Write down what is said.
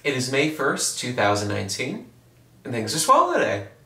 It is May 1st, 2019, and things are swell today.